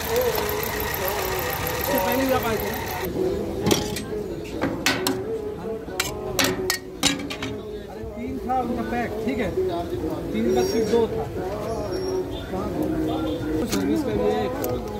इससे पहले भी आप आए थे ना? अरे 3 था उनका पैक, ठीक है, 3 का सिर्फ 2 था। सर्विस का भी है।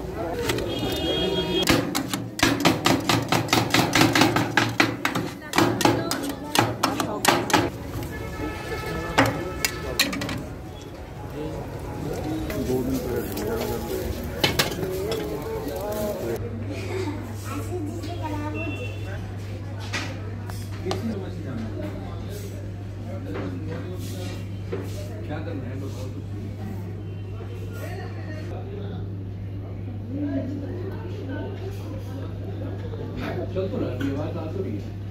क्या करना है बताओ। चल तो रहा है, आवाज आ तो रही है।